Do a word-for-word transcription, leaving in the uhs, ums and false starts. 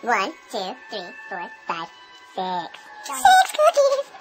One, two, three, four, five, six. Six cookies!